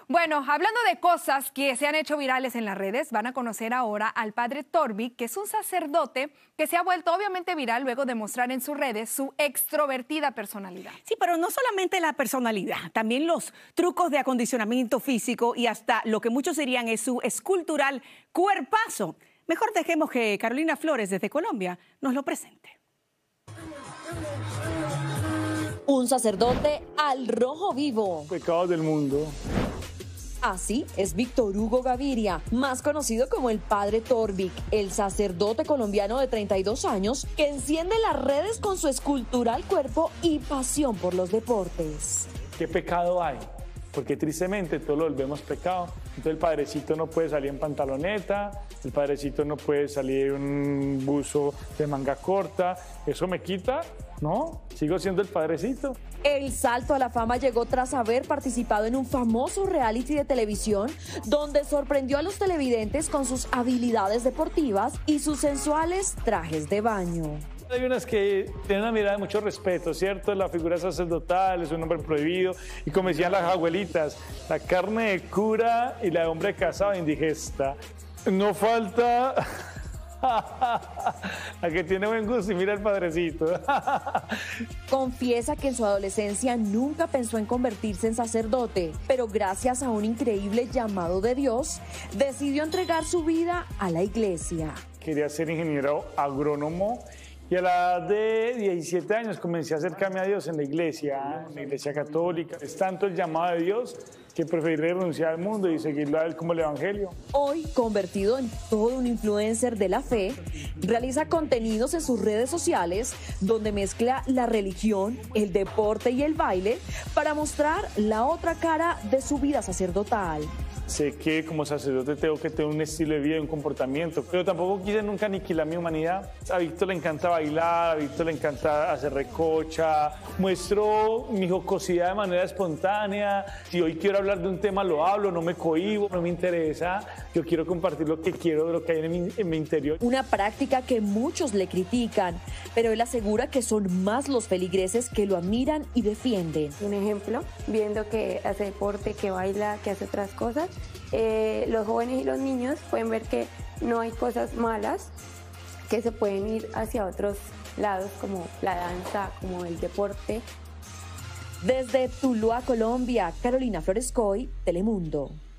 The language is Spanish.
Bueno, hablando de cosas que se han hecho virales en las redes, van a conocer ahora al padre Torvik, que es un sacerdote que se ha vuelto obviamente viral luego de mostrar en sus redes su extrovertida personalidad. Sí, pero no solamente la personalidad, también los trucos de acondicionamiento físico y hasta lo que muchos dirían es su escultural cuerpazo. Mejor dejemos que Carolina Flores desde Colombia nos lo presente. Un sacerdote al rojo vivo. Pecados del mundo. Así es Víctor Hugo Gaviria, más conocido como el padre Torvik, el sacerdote colombiano de 32 años que enciende las redes con su escultural cuerpo y pasión por los deportes. ¿Qué pecado hay? Porque tristemente todo lo volvemos pecado. Entonces el padrecito no puede salir en pantaloneta, el padrecito no puede salir en un buzo de manga corta. ¿Eso me quita? No, sigo siendo el padrecito. El salto a la fama llegó tras haber participado en un famoso reality de televisión donde sorprendió a los televidentes con sus habilidades deportivas y sus sensuales trajes de baño. Hay unas que tienen una mirada de mucho respeto, ¿cierto? La figura sacerdotal es un hombre prohibido y como decían las abuelitas, la carne de cura y la de hombre casado indigesta. No falta la que tiene buen gusto y mira el padrecito. Confiesa que en su adolescencia nunca pensó en convertirse en sacerdote, pero gracias a un increíble llamado de Dios, decidió entregar su vida a la iglesia. Quería ser ingeniero agrónomo y a la edad de 17 años comencé a acercarme a Dios en la iglesia católica. Es tanto el llamado de Dios que preferí renunciar al mundo y seguirlo a él como el evangelio. Hoy, convertido en todo un influencer de la fe, realiza contenidos en sus redes sociales donde mezcla la religión, el deporte y el baile para mostrar la otra cara de su vida sacerdotal. Sé que como sacerdote tengo que tener un estilo de vida y un comportamiento, pero tampoco quise nunca aniquilar mi humanidad. A Víctor le encanta bailar, a Víctor le encanta hacer recocha, muestro mi jocosidad de manera espontánea. Si hoy quiero hablar de un tema, lo hablo, no me cohíbo, no me interesa. Yo quiero compartir lo que quiero, lo que hay en mi interior. Una práctica que muchos le critican, pero él asegura que son más los feligreses que lo admiran y defienden. Un ejemplo, viendo que hace deporte, que baila, que hace otras cosas, los jóvenes y los niños pueden ver que no hay cosas malas, que se pueden ir hacia otros lados como la danza, como el deporte. Desde Tuluá, Colombia, Carolina Flores Coy, Telemundo.